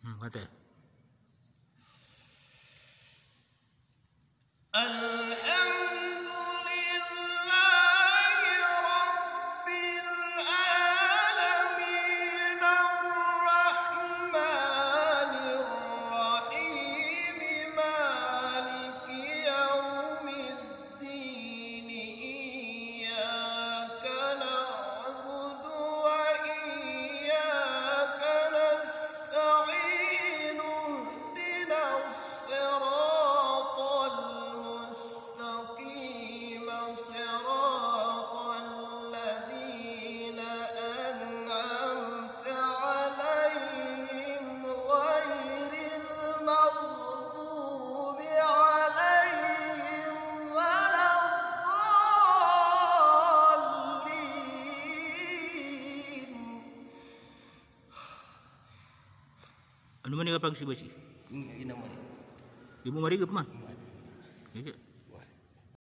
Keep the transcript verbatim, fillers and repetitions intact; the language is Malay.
Hmm, kata. Anu mana apa si basi? Ini nama dia. Ibu mari ke pemah? Ya ke?